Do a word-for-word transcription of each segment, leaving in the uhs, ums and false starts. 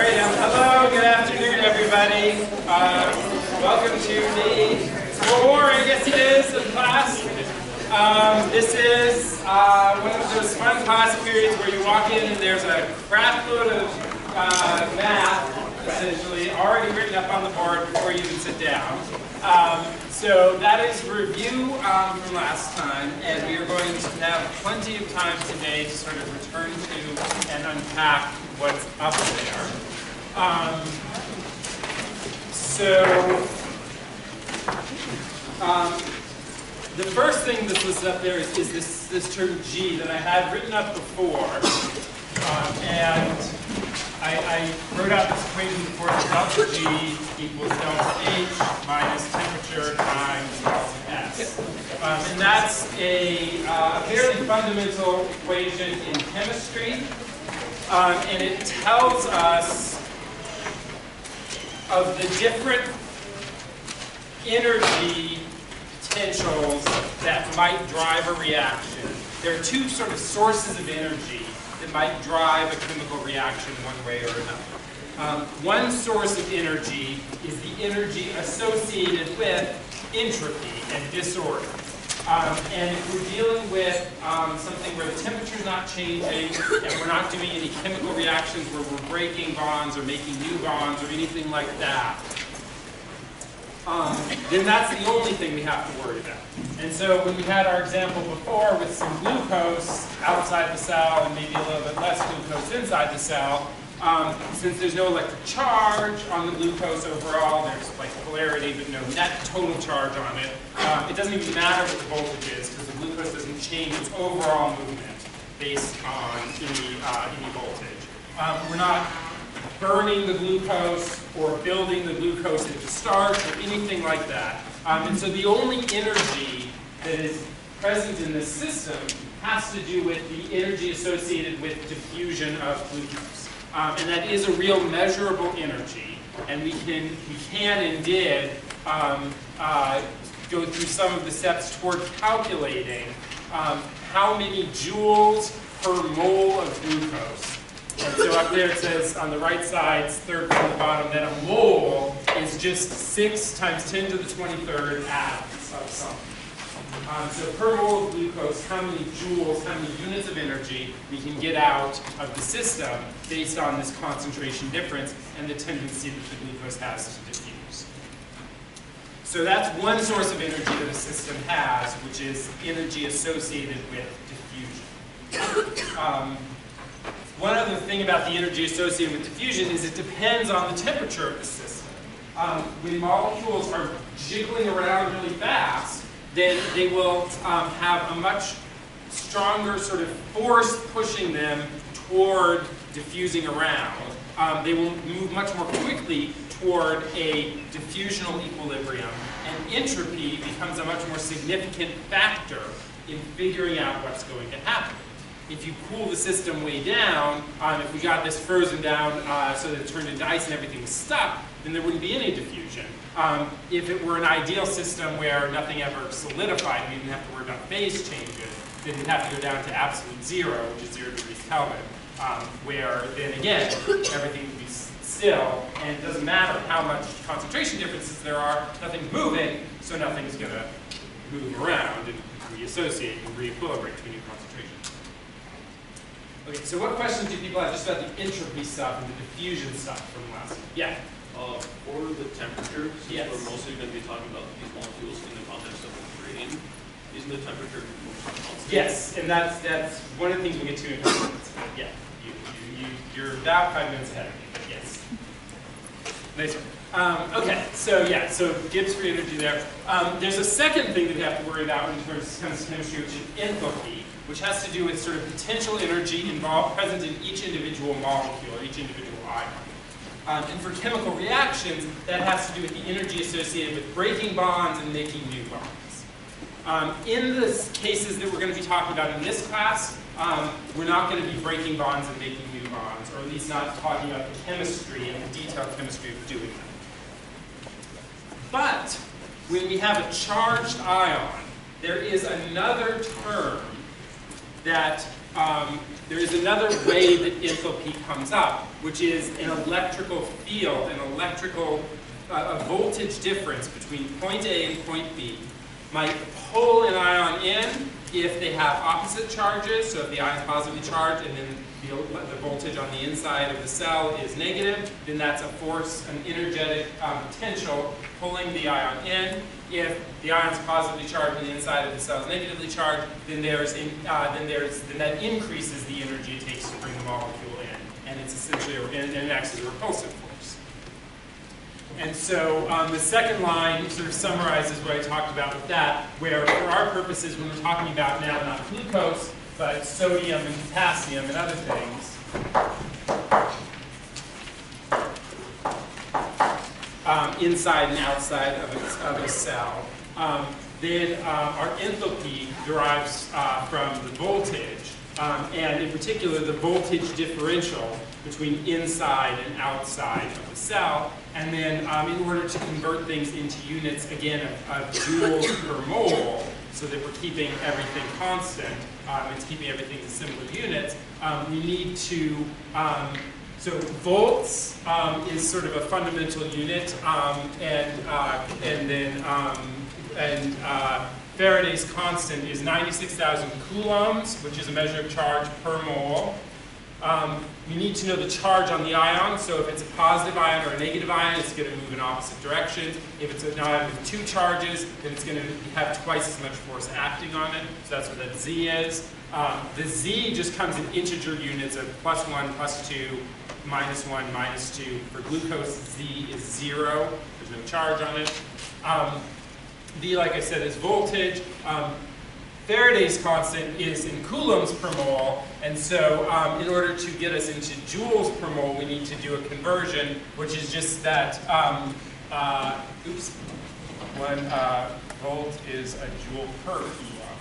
right, um, hello, good afternoon, everybody. Uh, welcome to the four, I guess it is, of class. Um, this is uh, one of those fun class periods where you walk in and there's a crap load of uh, math, essentially, already written up on the board before you even sit down. Um, so that is review um, from last time, and we are going to have plenty of time today to sort of return to and unpack what's up there. Um, so, um, the first thing that's listed up there is, is this, this term G that I had written up before, um, and I, I wrote out this equation before, delta G equals delta H minus temperature times delta S. Um, and that's a uh, fairly fundamental equation in chemistry, um, and it tells us of the different energy potentials that might drive a reaction. There are two sort of sources of energy that might drive a chemical reaction one way or another. Um, one source of energy is the energy associated with entropy and disorder. Um, and if we're dealing with um, something where the temperature is not changing and we're not doing any chemical reactions where we're breaking bonds or making new bonds or anything like that, Um, then that's the only thing we have to worry about. And so when we had our example before with some glucose outside the cell and maybe a little bit less glucose inside the cell, um, since there's no electric charge on the glucose overall, there's like polarity but no net total charge on it, um, it doesn't even matter what the voltage is because the glucose doesn't change its overall movement based on any, uh, any voltage. Um, we're not burning the glucose or building the glucose into starch or anything like that. Um, and so the only energy that is present in this system has to do with the energy associated with diffusion of glucose. Um, and that is a real measurable energy. And we can, we can and did um, uh, go through some of the steps toward calculating um, how many joules per mole of glucose. And so up there it says on the right side, third from the bottom, that a mole is just six times ten to the twenty-third atoms of something. Um, so per mole of glucose, how many joules, how many units of energy we can get out of the system based on this concentration difference and the tendency that the glucose has to diffuse. So that's one source of energy that a system has, which is energy associated with diffusion. Um, One other thing about the energy associated with diffusion is it depends on the temperature of the system. Um, when molecules are jiggling around really fast, then they will um, have a much stronger sort of force pushing them toward diffusing around. Um, they will move much more quickly toward a diffusional equilibrium, and entropy becomes a much more significant factor in figuring out what's going to happen. If you cool the system way down, um, if we got this frozen down uh, so that it turned into ice and everything was stuck, then there wouldn't be any diffusion. Um, if it were an ideal system where nothing ever solidified, we didn't have to worry about phase changes, then you'd have to go down to absolute zero, which is zero degrees Kelvin, um, where then again, everything would be still, and it doesn't matter how much concentration differences there are, nothing's moving, so nothing's going to move around and reassociate and re-equilibrate between your concentration. Okay, so what questions do people have just about the entropy stuff and the diffusion stuff from last week? Yeah? Uh, for the temperature, since yes. we're mostly going to be talking about these molecules in the context of a grain, isn't the temperature constant? Yes, and that's that's one of the things we'll get to in a few minutes. But yeah, you, you, you, you're about five minutes ahead of me, but yes. Nice one. Um, okay, so yeah, so Gibbs free energy there. Um, there's a second thing that we have to worry about in terms of chemistry, which is enthalpy, which has to do with sort of potential energy involved present in each individual molecule or each individual ion. Um, and for chemical reactions, that has to do with the energy associated with breaking bonds and making new bonds. Um, in the cases that we're going to be talking about in this class, um, we're not going to be breaking bonds and making new bonds, or at least not talking about the chemistry and the detailed chemistry of doing that. But when we have a charged ion, there is another term that um, there is another way that enthalpy comes up, which is an electrical field, an electrical uh, a voltage difference between point A and point B might pull an ion in if they have opposite charges. So if the ion is positively charged and then the, the voltage on the inside of the cell is negative, then that's a force, an energetic um, potential pulling the ion in. If the ion is positively charged and the inside of the cell is negatively charged, then there's in, uh, then there's then that increases the energy it takes to bring the molecule in, and it's essentially a, and it acts as a repulsive force. And so um, the second line sort of summarizes what I talked about with that, where for our purposes, when we're talking about now not glucose, but sodium and potassium and other things, um, inside and outside of a, of a cell, um, then um, our enthalpy derives uh, from the voltage, um, and in particular the voltage differential between inside and outside of the cell. And then um, in order to convert things into units, again, of, of joules per mole, so that we're keeping everything constant, um, and keeping everything in similar units, um, we need to, um, so volts um, is sort of a fundamental unit, um, and, uh, and then um, and, uh, Faraday's constant is ninety-six thousand coulombs, which is a measure of charge per mole. Um, you need to know the charge on the ion, so if it's a positive ion or a negative ion, it's going to move in opposite directions. If it's an ion with two charges, then it's going to have twice as much force acting on it, so that's what that Z is. Um, the Z just comes in integer units of plus one, plus two, minus one, minus two. For glucose, Z is zero. There's no charge on it. Um, V, like I said, is voltage. Um, Faraday's constant is in coulombs per mole, and so um, in order to get us into joules per mole, we need to do a conversion, which is just that, um, uh, oops, one uh, volt is a joule per coulomb.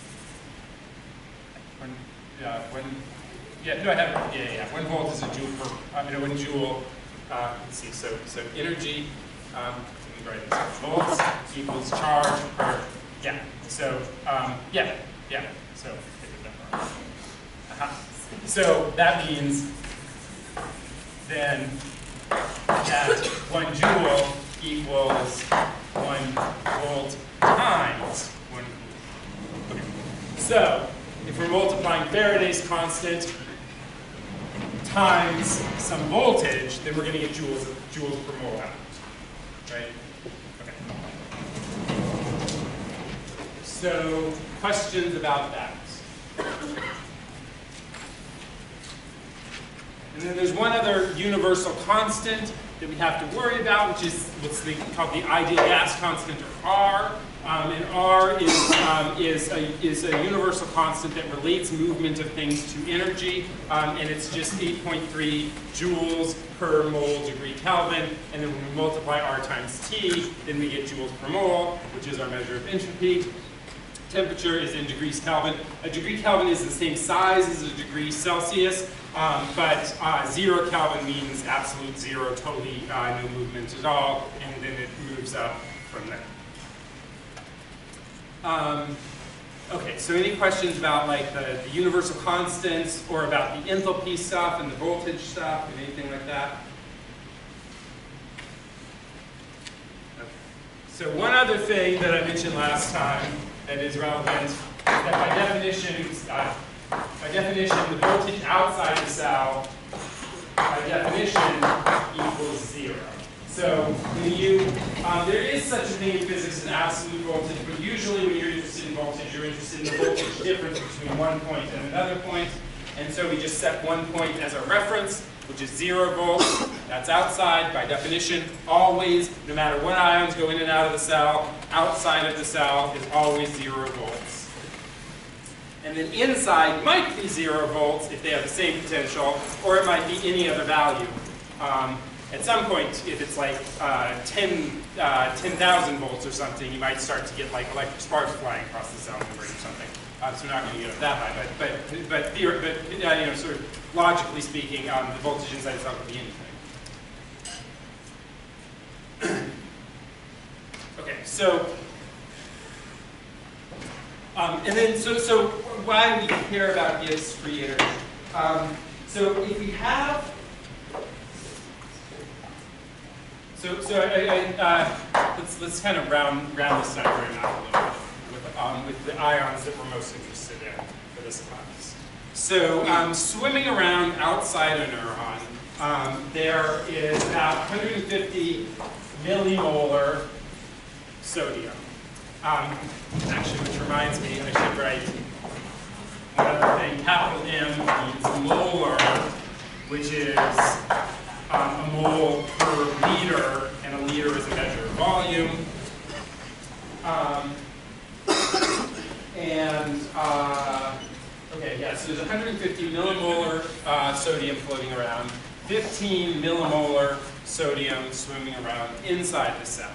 When, uh, when, yeah, no, I have, yeah, yeah, yeah, one volt is a joule per, I mean, one joule, uh, let's see, so, so energy, um, Right. Volts equals charge per, yeah, so, um, yeah, yeah, so, uh-huh. So that means then that one joule equals one volt times one coulomb. Okay. So if we're multiplying Faraday's constant times some voltage, then we're going to get joules, joules per mole out, right? So, questions about that? And then there's one other universal constant that we have to worry about, which is what's the, called the ideal gas constant, or R. Um, and R is, um, is, a, is a universal constant that relates movement of things to energy, um, and it's just eight point three joules per mole degree Kelvin, and then when we multiply R times T, then we get joules per mole, which is our measure of entropy. Temperature is in degrees Kelvin. A degree Kelvin is the same size as a degree Celsius, um, but uh, zero Kelvin means absolute zero, totally uh, no movement at all, and then it moves up from there. Um, okay, so any questions about like the, the universal constants, or about the enthalpy stuff and the voltage stuff and anything like that? Okay. So one other thing that I mentioned last time that is relevant is that by definition, uh, by definition, the voltage outside the cell, by definition, equals zero. So when you, um, there is such a thing in physics as absolute voltage, but usually when you're interested in voltage, you're interested in the voltage difference between one point and another point. And so we just set one point as a reference, which is zero volts. That's outside, by definition, always, no matter what ions go in and out of the cell, outside of the cell is always zero volts. And then inside might be zero volts if they have the same potential, or it might be any other value. Um, at some point, if it's like uh, ten thousand volts or something, you might start to get like electric sparks flying across the cell membrane or something. Uh, so we're not going to get up that high, but but but, theor but uh, you know, sort of logically speaking, um, the voltage inside the cell could be anything. Okay, so um, and then so so why do we care about Gibbs free energy? Um, so if we have, so so I, I, uh, let's let's kind of round round this diagram out a little bit with um, with the ions that we're most interested in for this class. So um, swimming around outside a neuron, um, there is about one hundred fifty millimolar sodium. Um, actually, which reminds me, I should write one other thing. Capital M means molar, which is um, a mole per liter, and a liter is a measure of volume. Um, and, uh, okay, yeah, so there's one hundred fifty millimolar uh, sodium floating around, fifteen millimolar sodium swimming around inside the cell.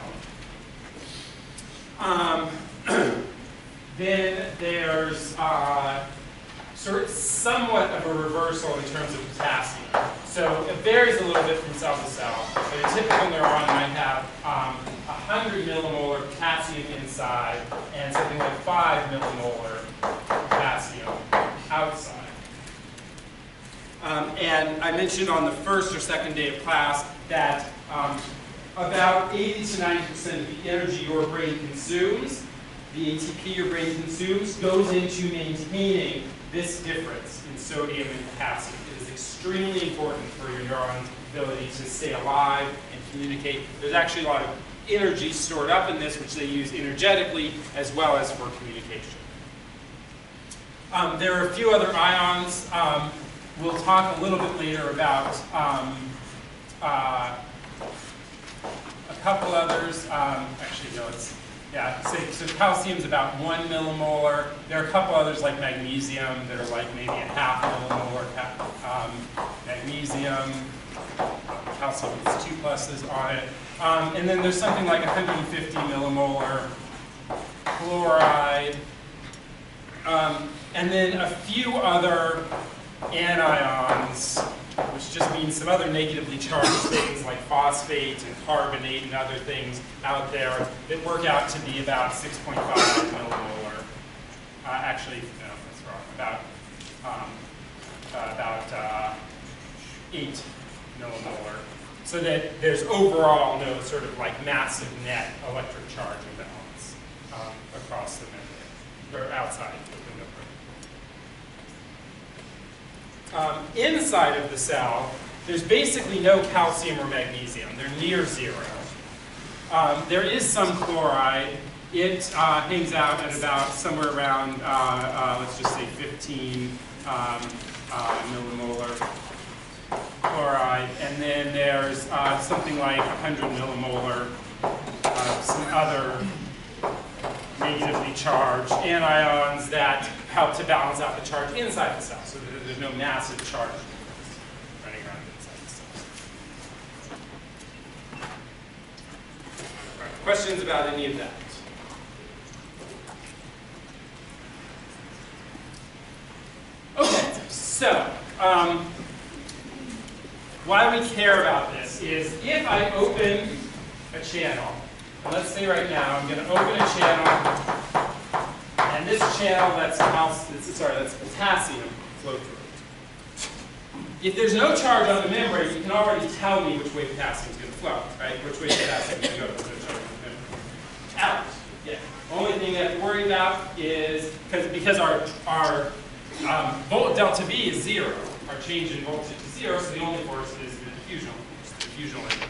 Um, then there's uh, sort of somewhat of a reversal in terms of potassium. So it varies a little bit from cell to cell. But a typical neuron might have um, one hundred millimolar potassium inside and something like five millimolar potassium outside. Um, and I mentioned on the first or second day of class that um, about eighty to ninety percent of the energy your brain consumes, the A T P your brain consumes, goes into maintaining this difference in sodium and potassium. It is extremely important for your neuron's ability to stay alive and communicate. There's actually a lot of energy stored up in this, which they use energetically as well as for communication. Um, there are a few other ions. Um, we'll talk a little bit later about um, uh, a couple others. Um, actually, no, it's, yeah, so, so calcium's about one millimolar. There are a couple others like magnesium that are like maybe a half millimolar. Um, magnesium, calcium has two pluses on it. Um, and then there's something like one hundred fifty millimolar chloride. Um, and then a few other anions, which just means some other negatively charged things like phosphate and carbonate and other things out there that work out to be about six point five millimolar. Uh, actually, no, that's wrong. About um, uh, about uh, eight millimolar. So that there's overall no sort of like massive net electric charge imbalance um, across the membrane or outside the membrane. Um, inside of the cell, there's basically no calcium or magnesium. They're near zero. Um, there is some chloride. It uh, hangs out at about somewhere around, uh, uh, let's just say fifteen um, uh, millimolar chloride. And then there's uh, something like one hundred millimolar, uh, some other negatively charged anions that help to balance out the charge inside the cell, so that there's no massive charge running around inside the cell. All right, questions about any of that? Okay, so um, why we care about this is if I open a channel, and let's say right now I'm going to open a channel, and this channel that's calcium, sorry, that's potassium flow through. If there's no charge on the membrane, you can already tell me which way potassium is going to flow, right? Which way potassium is going to go. There's no charge on the membrane. Out. Yeah. Only thing I have to worry about is because because our our um, volt delta V is zero. Our change in voltage is zero, so the only force is the diffusional force, the diffusional energy.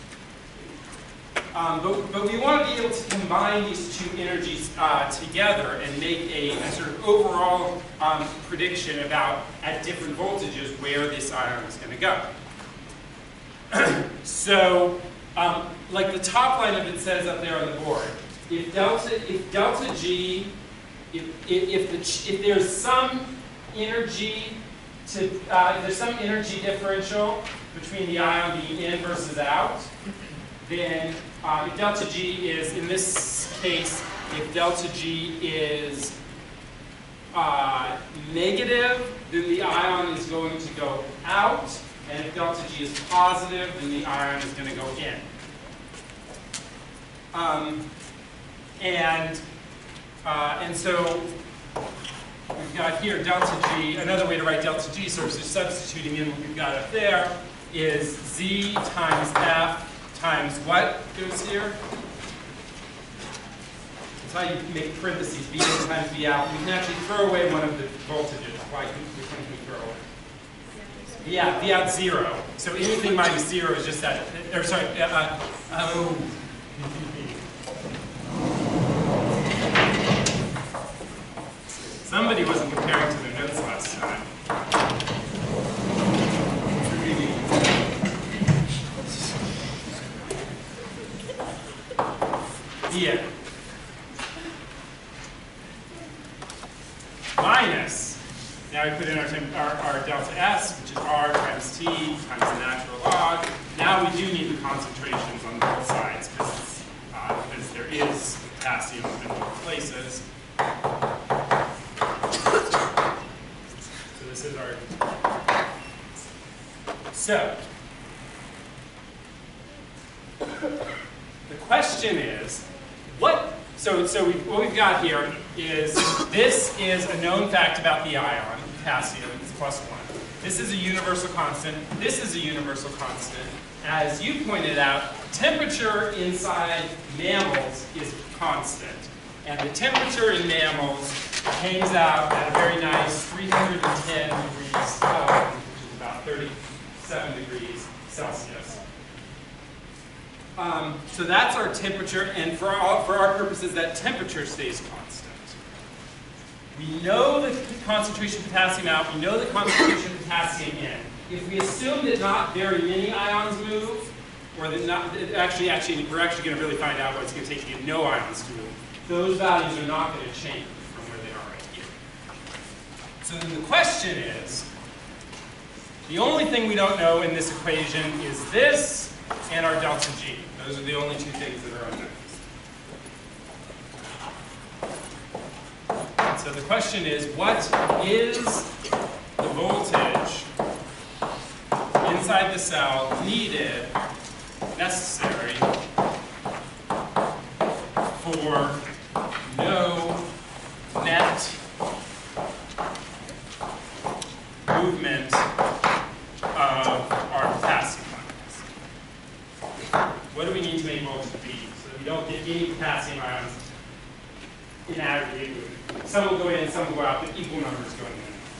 Um, but, but we want to be able to combine these two energies uh, together and make a, a sort of overall um, prediction about, at different voltages, where this ion is going to go. So, um, like the top line of it says up there on the board, if delta, if delta G, if, if, if, the, if there's some energy to, uh, if there's some energy differential between the ion being in versus out, then uh, if delta G is, in this case, if delta G is uh, negative, then the ion is going to go out, and if delta G is positive, then the ion is going to go in. Um, and, uh, and so we've got here delta G. Another way to write delta G, sort of substituting in what we've got up there, is Z times F times what goes here? That's how you make parentheses, V in times V out. We can actually throw away one of the voltages. Why can, which one can we throw away? Yeah, V out zero. So anything minus zero is just that, or sorry, uh, uh, oh. Somebody wasn't comparing to their notes last time. Yeah. Minus, now we put in our, our, our delta S, which is R times T times the natural log. Now we do need the concentrations on both sides because uh, because there is potassium in both places. So this is our, so the question is, what, so, so we, what we've got here is, this is a known fact about the ion, potassium, it's plus one. This is a universal constant, this is a universal constant. As you pointed out, temperature inside mammals is constant. And the temperature in mammals hangs out at a very nice three hundred ten degrees Kelvin, which is about thirty-seven degrees Celsius. Um, so that's our temperature, and for our, for our purposes, that temperature stays constant. We know the concentration of potassium out, we know the concentration of potassium in. If we assume that not very many ions move, or that not, that actually, actually, we're actually going to really find out what it's going to take to get no ions to move, those values are not going to change from where they are right here. So then the question is, the only thing we don't know in this equation is this and our delta G. Those are the only two things that are unknown. So the question is, what is the voltage inside the cell needed, necessary, for no net movement of our potassium ions? What do we need to make voltage B so that we don't get any potassium ions in aggregate movement? Some will go in, some will go out, but equal numbers going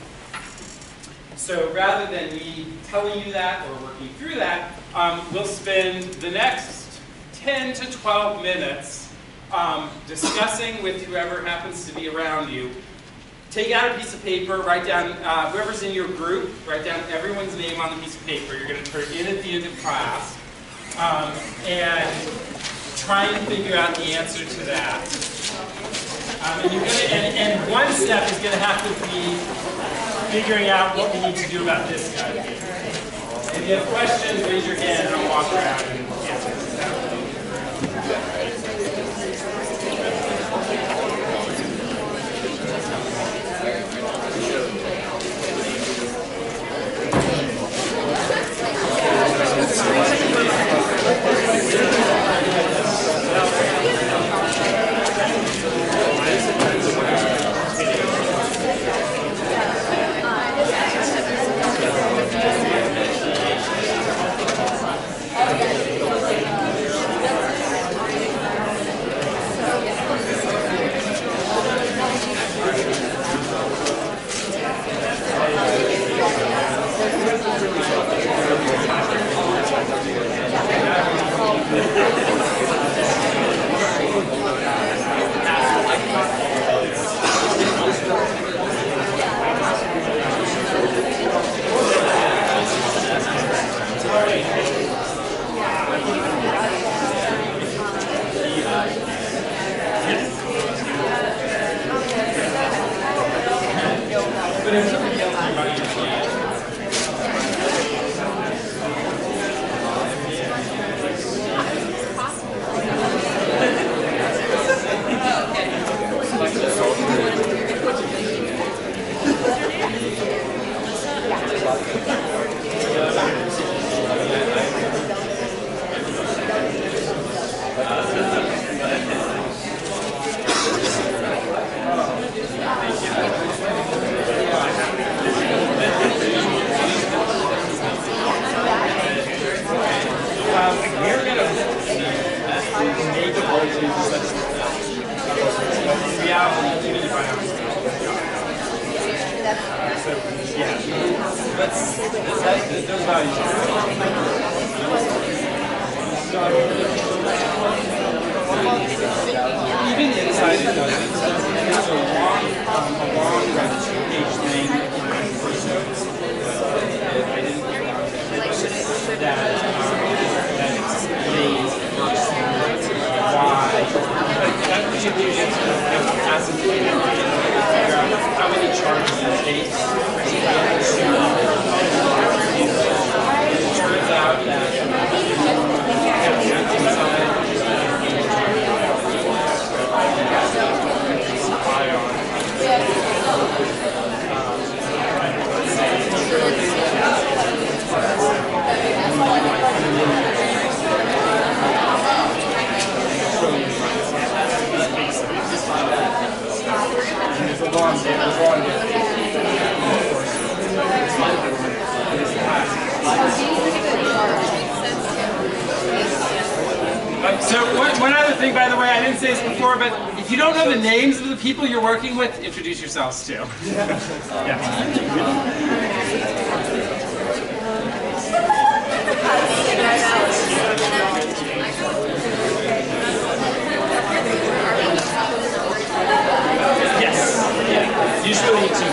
in. So rather than me telling you that or working through that, um, we'll spend the next ten to twelve minutes um, discussing with whoever happens to be around you. Take out a piece of paper, write down, uh, whoever's in your group, write down everyone's name on the piece of paper. You're going to turn in at the end of class. Um, and try and figure out the answer to that. Um, and, you're gonna, and, and one step is going to have to be figuring out what we need to do about this guy. If you have questions, raise your hand and I'll walk around and answer this. Thank you. Um, we're going to make voltages such that reality, even if I have so, yeah, let's, let's those values. So, even inside it does, it's a long, um, a long page thing in first notes that I didn't get on that, um, that explains why. But that should be used as a figure out how many charges it takes to get to. It turns out that it's a long day, it's a long day. Uh, so one, one other thing, by the way, I didn't say this before, but if you don't know the names of the people you're working with, introduce yourselves too. Yeah. Yes. Yeah. Usually two.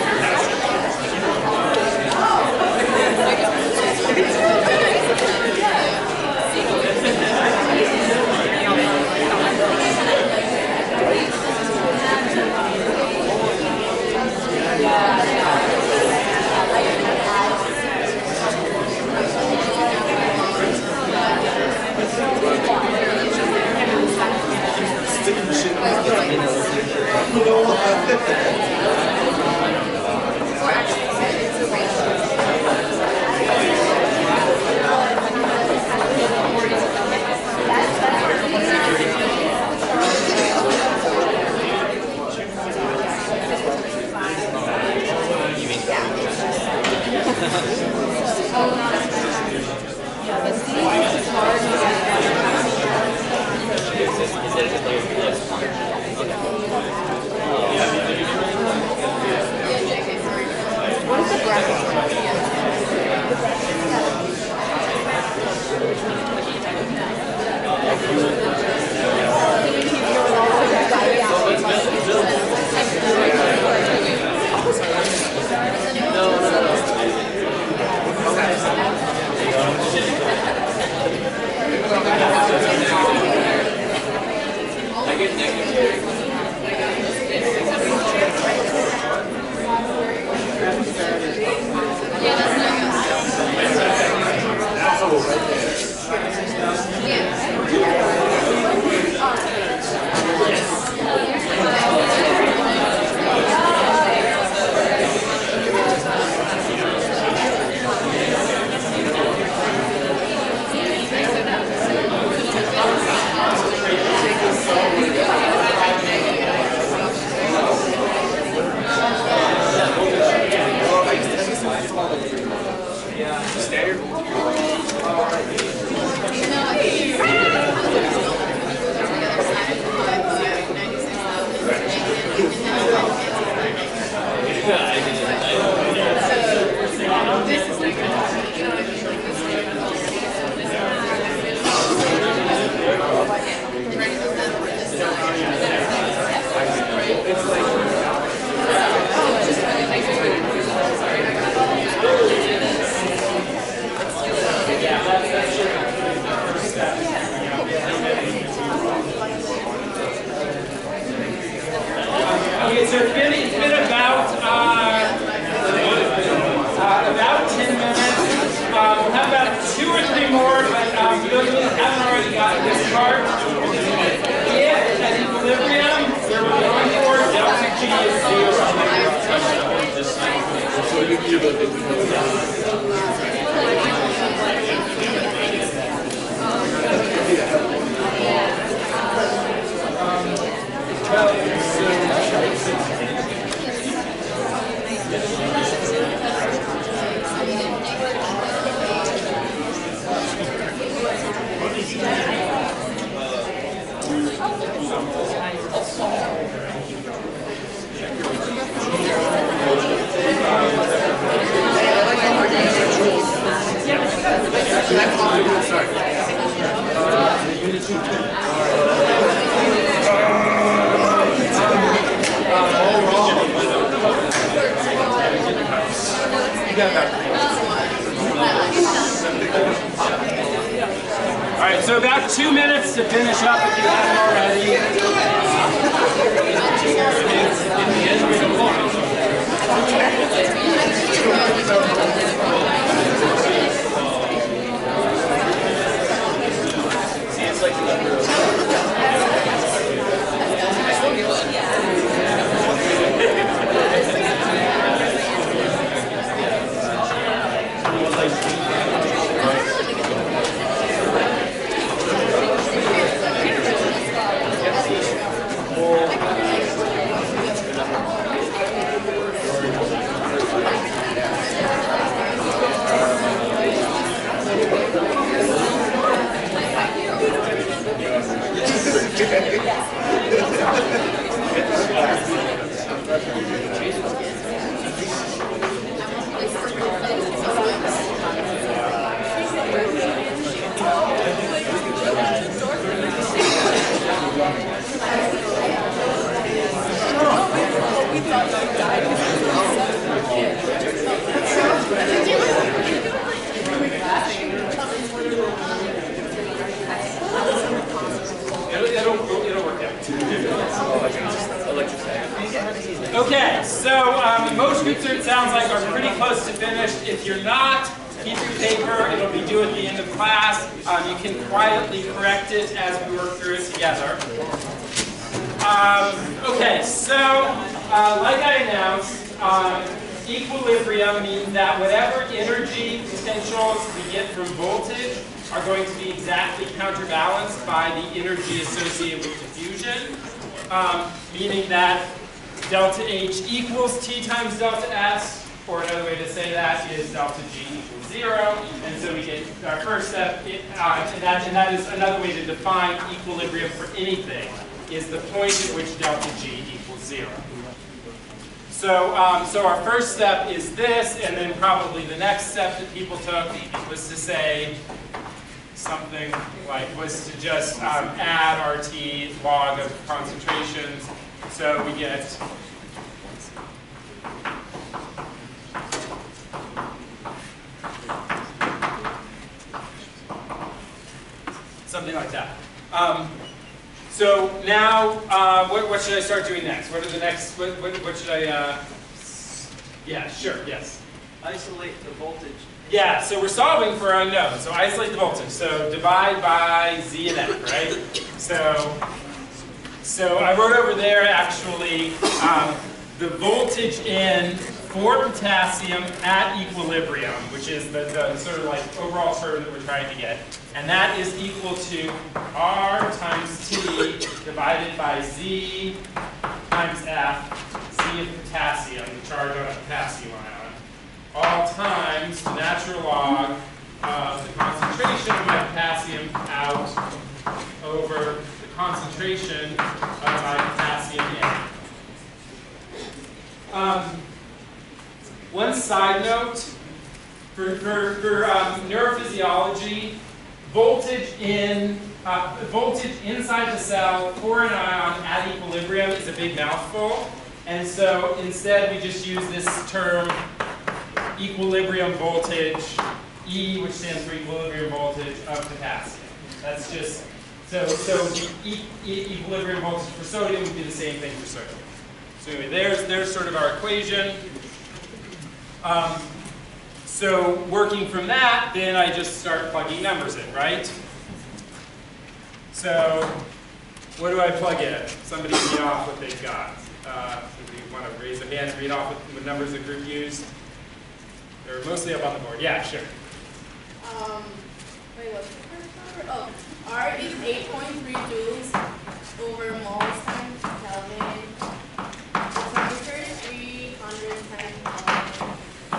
All right, so about two minutes to finish up if you haven't already. Okay, so um, most groups, it sounds like, are pretty close to finished. If you're not, keep your paper. It'll be due at the end of class. Um, you can quietly correct it as we work through it together. Um, okay, so uh, like I announced, um, equilibrium means that whatever energy potentials we get from voltage are going to be exactly counterbalanced by the energy associated with diffusion, um, meaning that delta H equals T times delta S, or another way to say that is delta G equals zero, and so we get our first step, it, uh, and, that, and that is another way to define equilibrium for anything, is the point at which delta G equals zero. So, um, so our first step is this, and then probably the next step that people took was to say something like, was to just um, add R T log of concentrations. So we get something like that. Um, so now, uh, what, what should I start doing next? What are the next, what, what, what should I, uh, yeah, sure, yes. Isolate the voltage. Yeah, so we're solving for unknown. So isolate the voltage. So divide by Z and F, right? So, so I wrote over there actually um, the voltage in for potassium at equilibrium, which is the, the sort of like overall term that we're trying to get. And that is equal to R times T divided by Z times F, Z of potassium, the charge on a potassium ion, all times the natural log of the concentration of my potassium out over the concentration of my potassium in. Um, one side note, for, for, for um, neurophysiology, voltage in uh, voltage inside the cell for an ion at equilibrium is a big mouthful, and so instead we just use this term equilibrium voltage, E, which stands for equilibrium voltage of potassium. That's just, so, so the e e equilibrium voltage for sodium would be the same thing for sodium. So anyway, there's, there's sort of our equation. Um, so working from that, then I just start plugging numbers in, right? So what do I plug in? Somebody read off what they've got. Uh, somebody want to raise their hand and read off what, what numbers the group used? They're mostly up on the board. Yeah, sure. Um, wait, what's the first number? Oh, R is eight point three joules over moles times Kelvin. The temperature is three hundred ten Kelvin.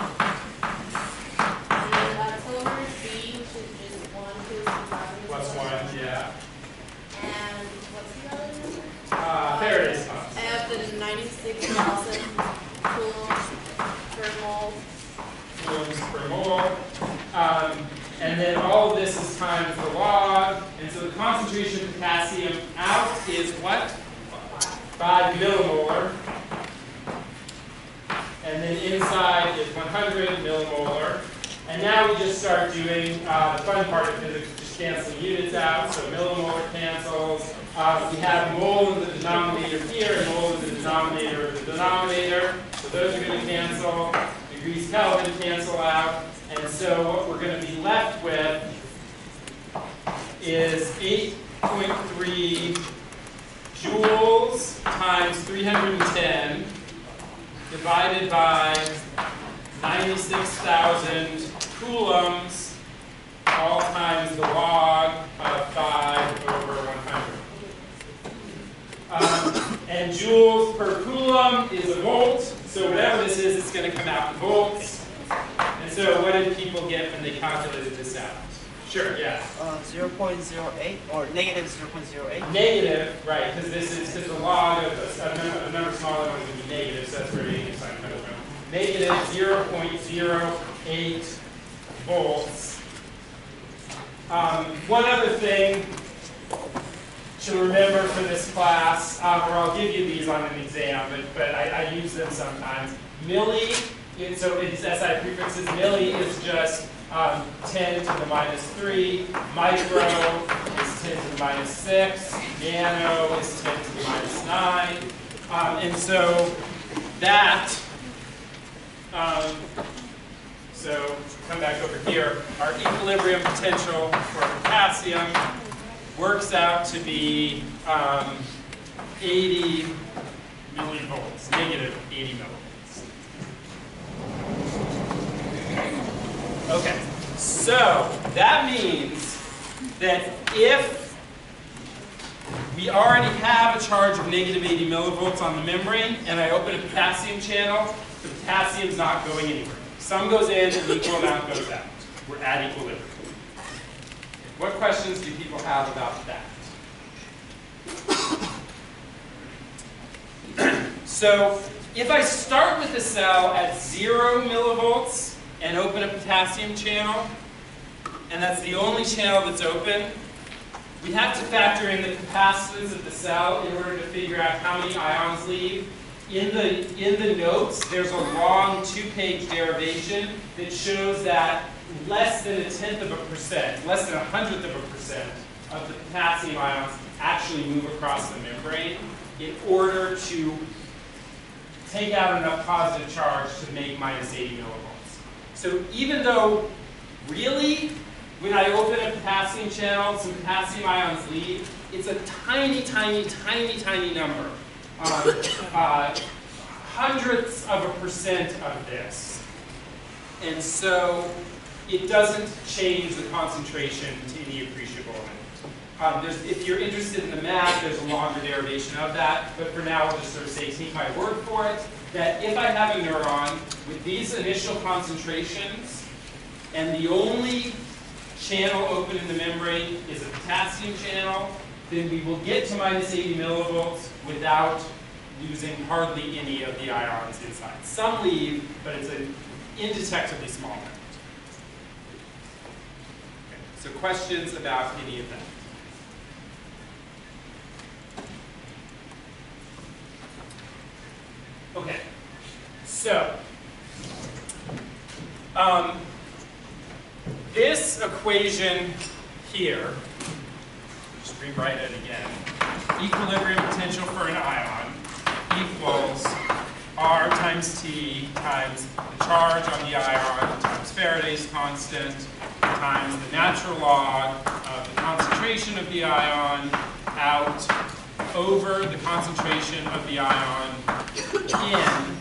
And then that's over C, which is just one to two thousand. Plus one, yeah. And what's the other six thousand coulombs per mole. Coulombs per mole. Um, and then all of this is times the log. And so the concentration of potassium out is what? five millimolar. And then inside is one hundred millimolar. And now we just start doing uh, the fun part of physics, just canceling units out. So millimolar cancels. Uh, we have mole in the denominator here and mole in the denominator of the denominator. So those are going to cancel. Degrees Kelvin cancel out. And so what we're going to be left with is eight point three joules times three hundred ten divided by ninety-six thousand coulombs, all times the log of five over one hundred. Um, and joules per coulomb is a volt, so whatever this is, it's going to come out in volts. And so what did people get when they calculated this out? Sure, yeah. Uh, zero point zero eight or negative zero point zero eight. Negative, right, because this is, because the log of a, a, number, a number smaller than one is going to be negative, so that's where the negative sign comes from. Negative zero point zero eight volts. Um, one other thing to remember for this class, um, or I'll give you these on an exam, but, but I, I use them sometimes. Milli, it, so it's S I prefixes, milli is just um, ten to the minus three, micro is ten to the minus six, nano is ten to the minus nine, um, and so that, um, so come back over here, our equilibrium potential for potassium works out to be um, eighty millivolts, negative eighty millivolts. Okay, so that means that if we already have a charge of negative eighty millivolts on the membrane and I open a potassium channel, the potassium's not going anywhere. Some goes in and the equal amount goes out. We're at equilibrium. What questions do people have about that? So if I start with a cell at zero millivolts and open a potassium channel, and that's the only channel that's open, we have to factor in the capacitance of the cell in order to figure out how many ions leave. In the, in the notes, there's a long two-page derivation that shows that less than a tenth of a percent, less than a hundredth of a percent of the potassium ions actually move across the membrane in order to take out enough positive charge to make minus eighty millivolts. So even though really, when I open a potassium channel, some potassium ions leave, it's a tiny, tiny, tiny, tiny number. Um, uh, hundredths of a percent of this. And so it doesn't change the concentration to any appreciable amount. Um, there's, if you're interested in the math, there's a longer derivation of that, but for now I'll just sort of say, take my word for it, that if I have a neuron with these initial concentrations, and the only channel open in the membrane is a potassium channel, then we will get to minus eighty millivolts without losing hardly any of the ions inside. Some leave, but it's an indetectably small amount. Okay, so questions about any of that? Okay, so um, this equation here, just rewrite it again, equilibrium potential for an ion equals R times T times the charge on the ion times Faraday's constant times the natural log of the concentration of the ion out over the concentration of the ion in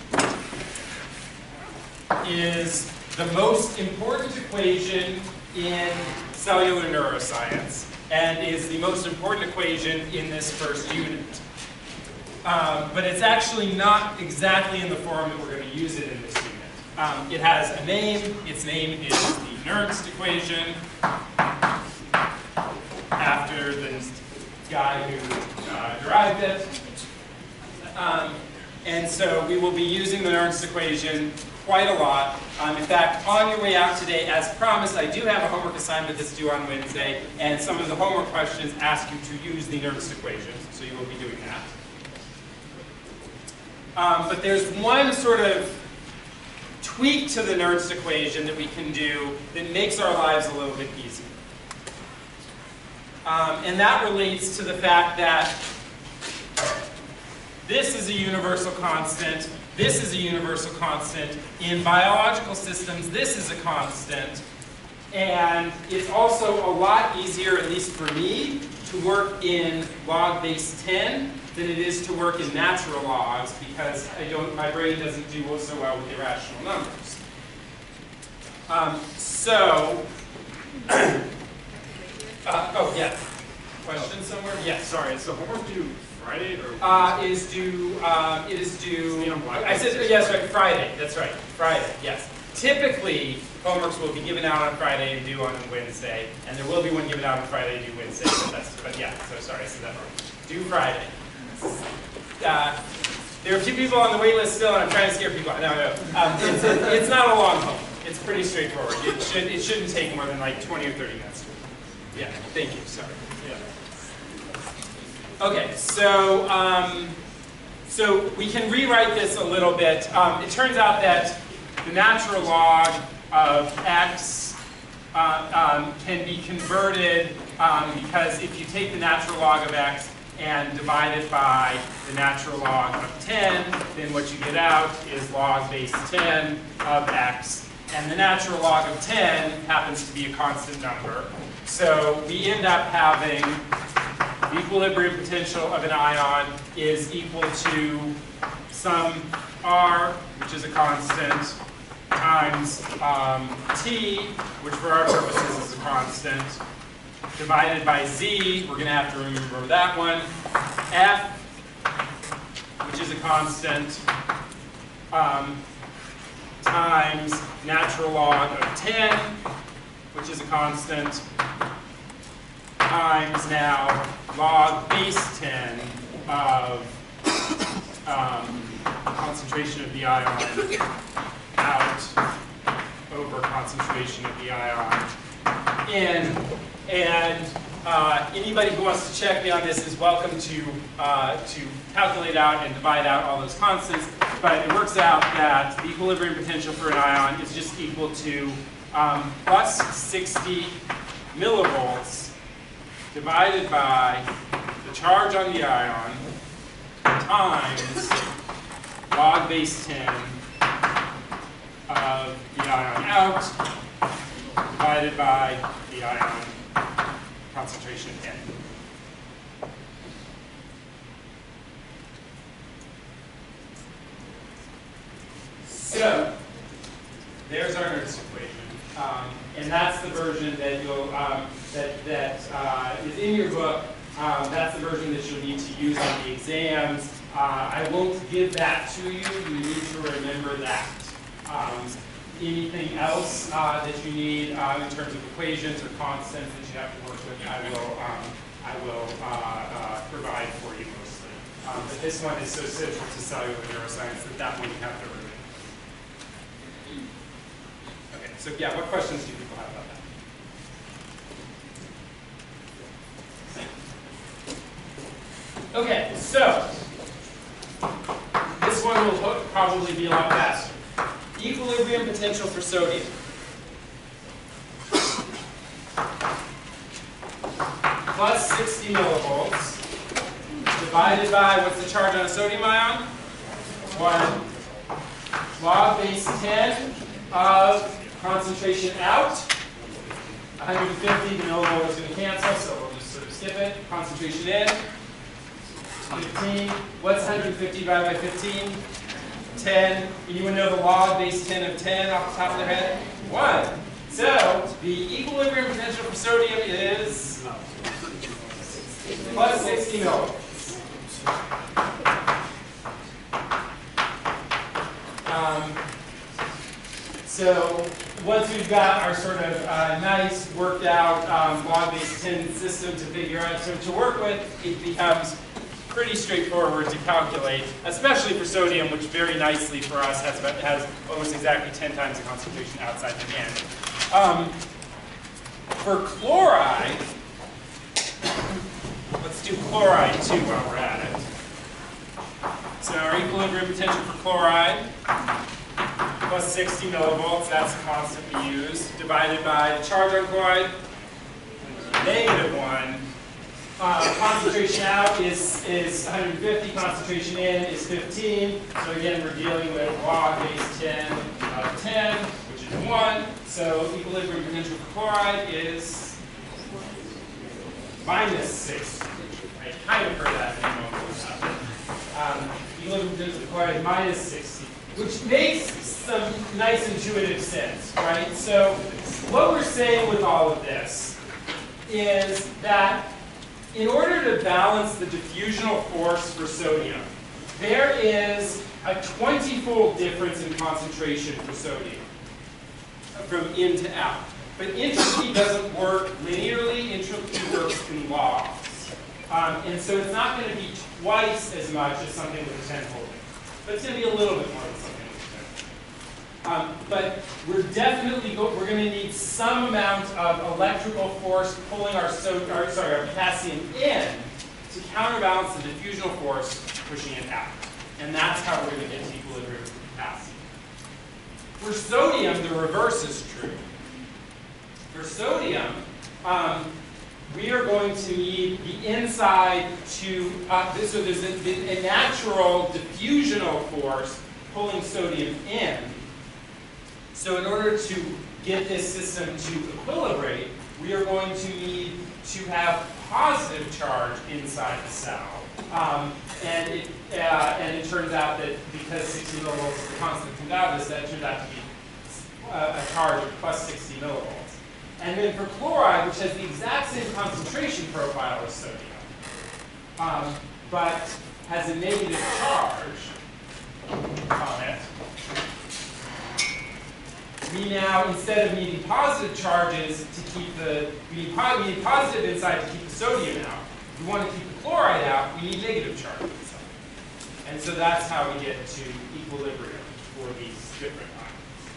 is the most important equation in cellular neuroscience and is the most important equation in this first unit. Um, but it's actually not exactly in the form that we're going to use it in this unit. Um, it has a name. Its name is the Nernst equation, after the guy who uh, derived it. Um, And so we will be using the Nernst equation quite a lot. Um, in fact, on your way out today, as promised, I do have a homework assignment that's due on Wednesday, and some of the homework questions ask you to use the Nernst equation, so you will be doing that. Um, but there's one sort of tweak to the Nernst equation that we can do that makes our lives a little bit easier. Um, and that relates to the fact that this is a universal constant, this is a universal constant. In biological systems, this is a constant. And it's also a lot easier, at least for me, to work in log base ten than it is to work in natural logs, because I don't, my brain doesn't do so well with irrational numbers. Um, so, uh, oh yeah, question somewhere? Yes. Sorry, is the homework due Friday or? Uh, it is due. Um, it is due. I said yes, right. Friday. That's right. Friday. Yes. Typically, homeworks will be given out on Friday and due on Wednesday, and there will be one given out on Friday and due Wednesday. But that's. But yeah. So sorry, I said that wrong. Due Friday. Uh, there are a few people on the wait list still, and I'm trying to scare people. No, no. Um, it's, it's not a long homework. It's pretty straightforward. It should. It shouldn't take more than like twenty or thirty minutes. Yeah. Thank you. Sorry. Okay, so um, so we can rewrite this a little bit. Um, it turns out that the natural log of x uh, um, can be converted um, because if you take the natural log of x and divide it by the natural log of ten, then what you get out is log base ten of x. And the natural log of ten happens to be a constant number. So we end up having the equilibrium potential of an ion is equal to some r, which is a constant, times um, t, which for our purposes is a constant, divided by z, we're going to have to remember that one, f, which is a constant, um, times natural log of ten, which is a constant, times now log base ten of um, concentration of the ion out over concentration of the ion in. And uh, anybody who wants to check me on this is welcome to, uh, to calculate out and divide out all those constants. But it works out that the equilibrium potential for an ion is just equal to um, plus sixty millivolts divided by the charge on the ion times log base ten of the ion out divided by the ion concentration of N. So there's our Nernst equation. Um, and that's the version that you'll um, that that uh, is in your book. Um, that's the version that you'll need to use on the exams. Uh, I won't give that to you. You need to remember that. Um, anything else uh, that you need uh, in terms of equations or constants that you have to work with, I will um, I will uh, uh, provide for you mostly. Um, but this one is so central to cellular neuroscience that that one you have to remember. Okay, so yeah, what questions do people have about that? Okay, so this one will probably be a lot faster. Equilibrium potential for sodium. Plus sixty millivolts divided by, what's the charge on a sodium ion? one. Log base ten of concentration out. one hundred fifty, the millivolt is going to cancel, so we'll just sort of skip it. Concentration in. fifteen. What's one hundred fifty divided by fifteen? ten. Anyone know the log base ten of ten off the top of their head? one. So the equilibrium potential for sodium is plus sixty millivolts. Um, so once we've got our sort of uh, nice worked out um, log base ten system to figure out, so to work with, it becomes pretty straightforward to calculate, especially for sodium, which very nicely for us has, about, has almost exactly ten times the concentration outside the band. Um, for chloride, let's do chloride too while we're at it. So our equilibrium potential for chloride, plus sixty millivolts, that's the constant we use, divided by the charge on chloride, negative one. Uh, concentration out is, is one hundred fifty, concentration in is fifteen. So again, we're dealing with log base ten of ten, which is one. So equilibrium potential for chloride is minus six. I kind of heard that in a moment. Um, equilibrium potential for chloride is minus sixty, which makes some nice intuitive sense, right? So what we're saying with all of this is that in order to balance the diffusional force for sodium, there is a twenty-fold difference in concentration for sodium from in to out. But entropy doesn't work linearly, entropy works in logs. Um, and so it's not going to be twice as much as something with a tenfold. But it's going to be a little bit more than something with a tenfold. Um, but we're definitely go we're going to need some amount of electrical force pulling our, so our, sorry, our potassium in to counterbalance the diffusional force pushing it out. And that's how we're going to get to equilibrium with potassium. For sodium, the reverse is true. For sodium, um, we are going to need the inside to, uh, so there's a, a natural diffusional force pulling sodium in. So in order to get this system to equilibrate, we are going to need to have positive charge inside the cell. Um, and, it, uh, and it turns out that because sixty millivolts is the constant comes out of this, that turns out to be a, a charge of plus sixty millivolts. And then for chloride, which has the exact same concentration profile as sodium, um, but has a negative charge on it, we now, instead of needing positive charges to keep the, we need, po we need positive inside to keep the sodium out. If we want to keep the chloride out, we need negative charges inside. And so that's how we get to equilibrium for these different ions.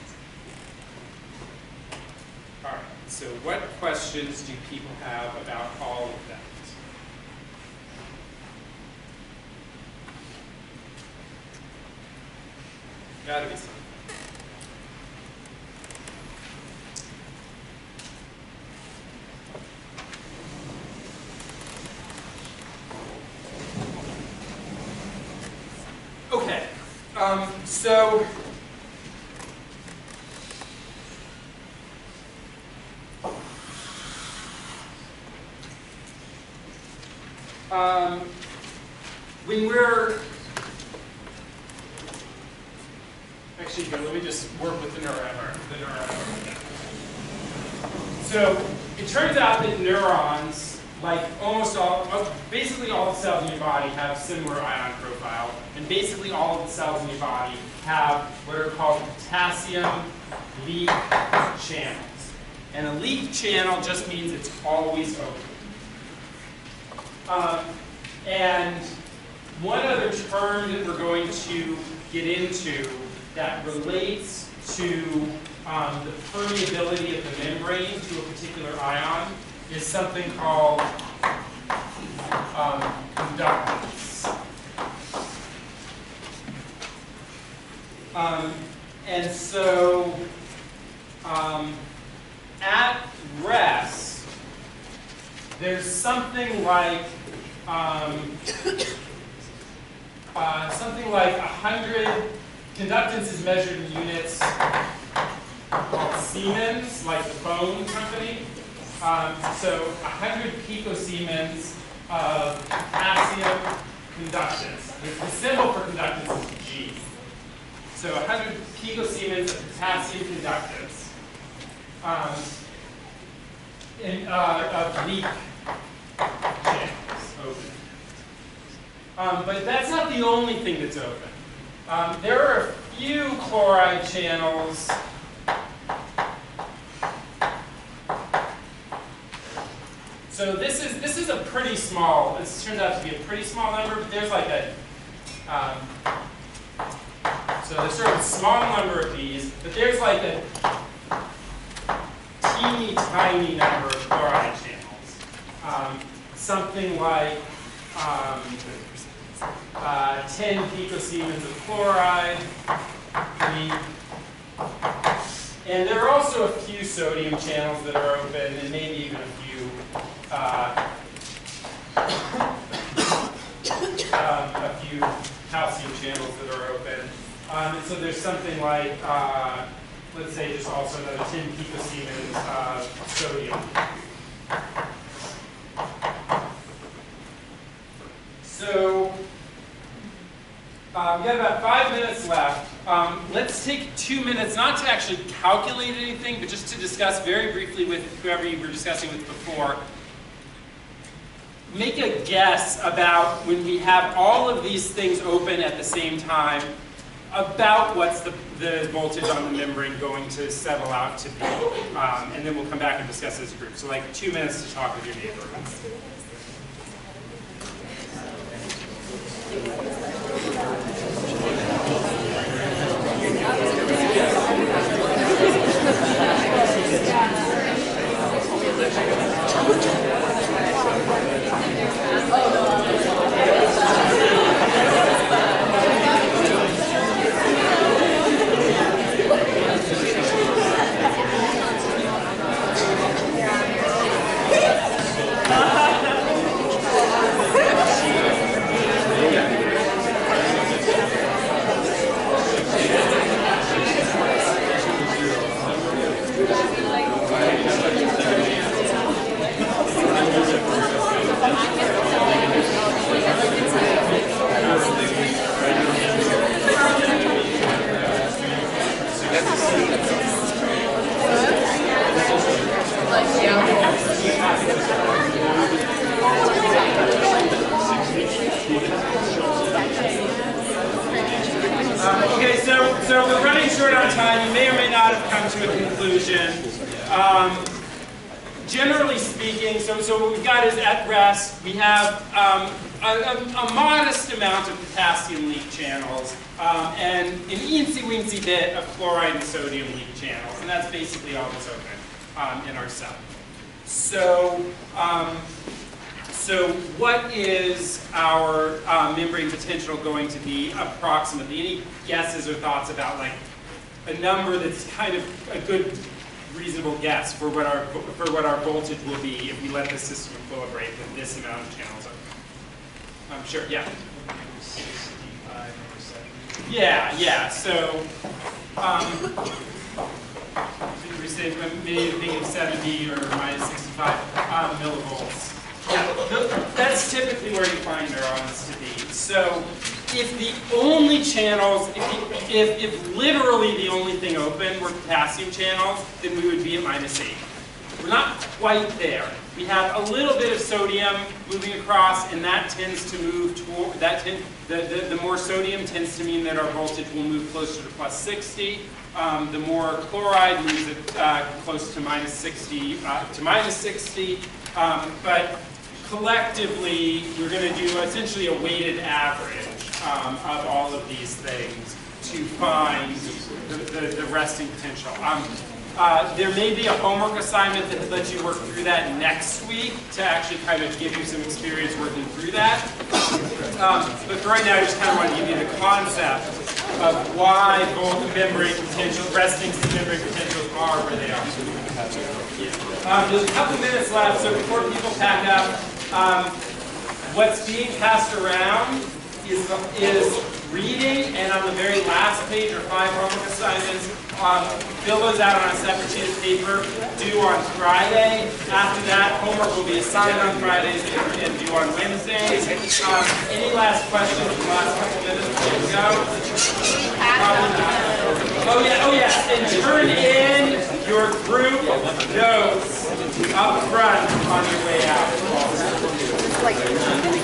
All right, so what questions do people have about all of that? Gotta be something. Okay, um, so um, when we're actually, let me just work with the neuron. The neuron. So it turns out that neurons, like almost all, basically all the cells in your body have similar ion profile, and basically all of the cells in your body have what are called potassium leak channels. And a leak channel just means it's always open. Um, and one other term that we're going to get into that relates to um, the permeability of the membrane to a particular ion is something called um, conductance. Um, and so um, at rest, there's something like um, uh, something like a hundred. Conductance is measured in units called Siemens, like the phone company. Um, so one hundred picosiemens of potassium conductance. The, the symbol for conductance is G. So one hundred picosiemens of potassium conductance um, in, uh, of leak channels open. Um, but that's not the only thing that's open. Um, there are a few chloride channels So this is this is is a pretty small, this turns out to be a pretty small number, but there's like a, um, so there's sort of a small number of these, but there's like a teeny tiny number of chloride channels. Um, something like um, uh, ten picosiemens of chloride. Three. And there are also a few sodium channels that are open, and maybe even a few uh, um, a few calcium channels that are open. Um, and so there's something like, uh, let's say, just also another ten picosiemens of sodium. So uh, we got about five minutes left. Um, let's take two minutes, not to actually calculate anything, but just to discuss very briefly with whoever you were discussing with before. Make a guess about when we have all of these things open at the same time, about what's the, the voltage on the membrane going to settle out to be. Um, and then we'll come back and discuss as a group. So like two minutes to talk with your neighbor. Okay, so, so we're running short on time. You may or may not have come to a conclusion. Um, generally speaking, so, so what we've got is at rest, we have um, a, a, a modest amount of potassium leak channels um, and an eensy-weensy bit of chloride and sodium leak channels, and that's basically all that's open um, in our cell. So, um, So what is our uh, membrane potential going to be approximately? Any guesses or thoughts about like a number that's kind of a good, reasonable guess for what our for what our voltage will be if we let the system equilibrate with this amount of channels open? I'm sure, yeah. sixty-five or seventy. Yeah, yeah. So um, we say maybe thinking seventy or minus sixty-five um, millivolts. Yeah, that's typically where you find neurons to be. So if the only channels, if, the, if, if literally the only thing open were potassium channels, then we would be at minus eight. We're not quite there. We have a little bit of sodium moving across, and that tends to move toward, that tend, the, the, the more sodium tends to mean that our voltage will move closer to plus sixty. Um, the more chloride moves it uh, close to minus sixty, uh, to minus sixty. Um, but collectively, we're going to do essentially a weighted average um, of all of these things to find the, the, the resting potential. Um, uh, there may be a homework assignment that lets you work through that next week to actually kind of give you some experience working through that. Um, but for right now, I just kind of want to give you the concept of why both membrane potential, resting membrane potentials are where they are. Um, there's a couple minutes left, so before people pack up, um, what's being passed around is, is reading, and on the very last page are five homework assignments. Um, fill those out on a separate sheet of paper, due on Friday. After that, homework will be assigned on Fridays and, and due on Wednesdays. Um, any last questions in the last couple minutes before we go? Oh yeah, oh yeah, and turn in your group notes up front on your way out.